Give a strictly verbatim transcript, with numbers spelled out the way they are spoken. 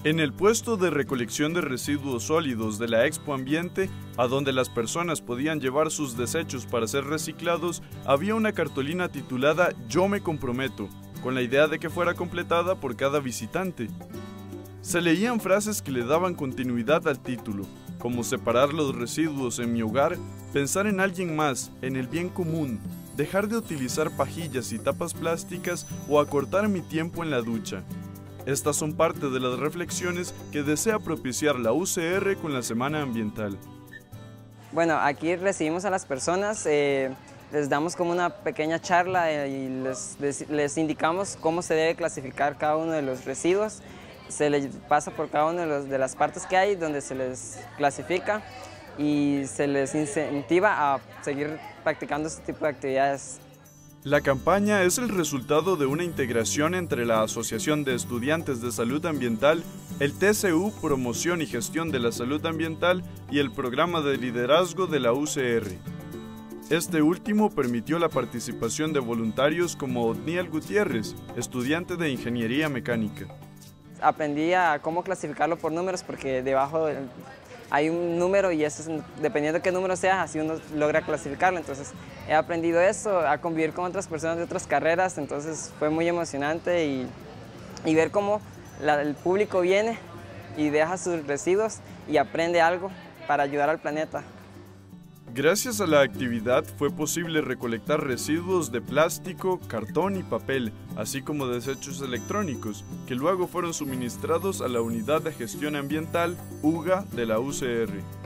En el puesto de recolección de residuos sólidos de la Expo Ambiente, a donde las personas podían llevar sus desechos para ser reciclados, había una cartulina titulada "Yo me comprometo", con la idea de que fuera completada por cada visitante. Se leían frases que le daban continuidad al título, como separar los residuos en mi hogar, pensar en alguien más, en el bien común, dejar de utilizar pajillas y tapas plásticas o acortar mi tiempo en la ducha. Estas son parte de las reflexiones que desea propiciar la U C R con la Semana Ambiental. Bueno, aquí recibimos a las personas, eh, les damos como una pequeña charla eh, y les, les, les indicamos cómo se debe clasificar cada uno de los residuos. Se les pasa por cada una de, los, de las partes que hay donde se les clasifica y se les incentiva a seguir practicando este tipo de actividades. La campaña es el resultado de una integración entre la Asociación de Estudiantes de Salud Ambiental, el T C U Promoción y Gestión de la Salud Ambiental y el Programa de Liderazgo de la U C R. Este último permitió la participación de voluntarios como Otniel Gutiérrez, estudiante de Ingeniería Mecánica. Aprendí a cómo clasificarlo por números porque debajo hay un número y eso es, dependiendo de qué número sea, así uno logra clasificarlo. Entonces he aprendido eso, a convivir con otras personas de otras carreras, entonces fue muy emocionante y, y ver cómo la, el público viene y deja sus residuos y aprende algo para ayudar al planeta. Gracias a la actividad fue posible recolectar residuos de plástico, cartón y papel, así como desechos electrónicos, que luego fueron suministrados a la Unidad de Gestión Ambiental, U G A, de la U C R.